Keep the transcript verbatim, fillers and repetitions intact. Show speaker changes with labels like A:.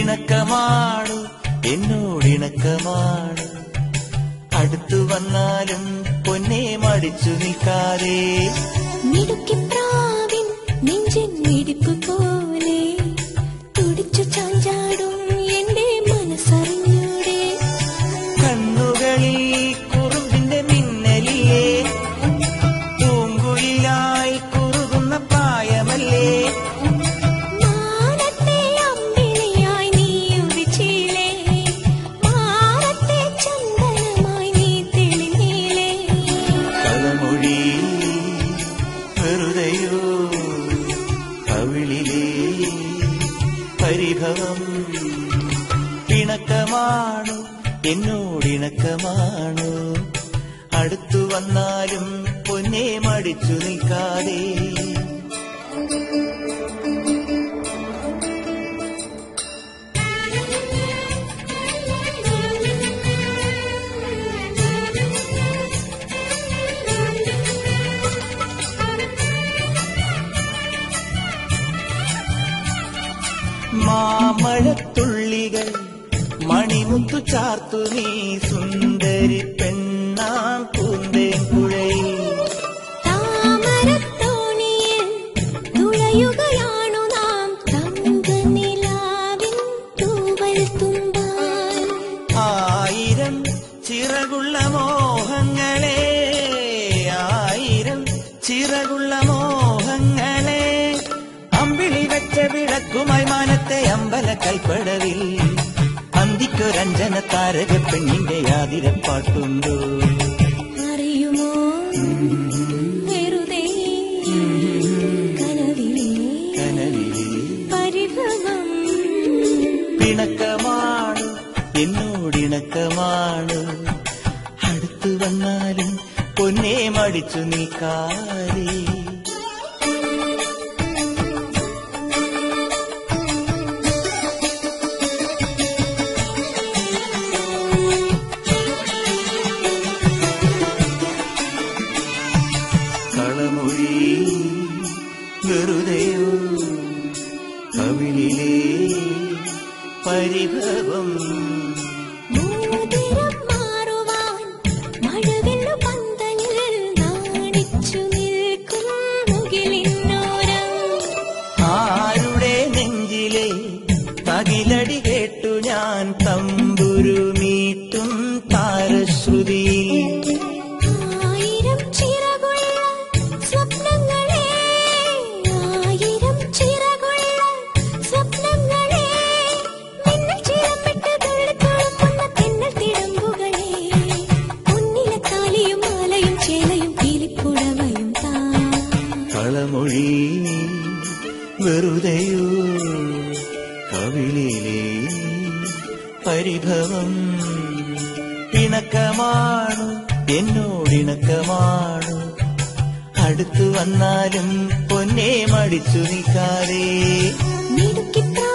A: പിണക്കമാണു എന്നോടിണക്കമാണു അടുത്തു വന്നാലും പൊന്നെ മടിച്ചു നിൽക്കാതെ
B: മിടുക്കിപ്രാവിൻ നെഞ്ചിൻ മിടിപ്പ് പോലെ തുടിച്ചു ചാഞ്ചാടും എന്റെ മനസ്സറിഞ്ഞൂടെ
A: കണ്ണുകളിൽ കുറുമ്പിന്റെ മിന്നലിയേ പൂങ്കുയിലായി കുറുകുന്ന പ്രായമല്ലേ
B: മാനത്തെ അമ്പിളിയായി നീ ഉദിച്ചില്ലേ മാനത്തെ ചന്ദനമായി നീ തെളിഞ്ഞില്ലേ
A: കളമൊഴി വെറുതെയോ കവിളിലേ പരിഭവം പിണക്കമാണു എന്നോടിണക്കമാണു അടുത്തു വന്നാലും പൊന്നെ മടിച്ചു നിൽക്കാതെ മാമഴത്തുള്ളികൾ മണിമുത്തു ചാർത്തു നീ സുന്ദരി പെണ്ണാം പൂന്തേൻ പുഴയിൽ
B: താമരത്തോണിയിൽ തുഴയുകയാണു നാം തങ്കനിലാവിൻ തൂവൽ തുമ്പാൻ
A: ആയിരം ചിറകുള്ള മോഹങ്ങളെ ആയിരം ചിറകുള്ള മോഹങ്ങളെ അമ്പിളി വെച്ച വിളക്കുമായി മാനത്തെ അമ്പല കൽപ്പടവിൽ അന്തിക്കൊരഞ്ജന താരക പെണ്ണിന്റെ ആതിരപ്പാട്ടുണ്ടോ
B: അറിയുമോ വെറുതെ കനവിലെ
A: കനലിലെ
B: പരിഭവം
A: പിണക്കമാണു എന്നോടിണക്കമാണു അടുത്തു വന്നാലും പൊന്നെ മടിച്ചു നിൽക്കാതെ കളമൊഴി വെറുതെയോ കവിളിലേ പരിഭവം
B: മോതിരം മാറുവാൻ മഴവില്ലു പന്തലിൽ നാണിച്ചു നിൽക്കും മുകിലിന്നോരം
A: ആരുടെ നെഞ്ചിലെ തകിലടി കേട്ടു ഞാൻ തമ്പുരു മീട്ടും താരശ്രുതിയിൽ
B: ആയിരം ചിറകുള്ള സ്വപ്നങ്ങളെ ആയിരം ചിറകുള്ള സ്വപ്നങ്ങളെ മിന്നൽ ചിറമിട്ട് തുള്ളിത്തുളുമ്പുന്ന തെന്നൽ തിടമ്പുകളെ മുന്നിലെ താലിയും മാലയും ചേലയും പീലിപ്പുടവയും താ
A: കളമൊഴി വെറുതെയോ കവിളിലേ പരിഭവം പിണക്കമാണു എന്നോടിണക്കമാണു അടുത്തു വന്നാലും പൊന്നെ മടിച്ചു നിൽക്കാതെ
B: മിടുക്കിപ്രാ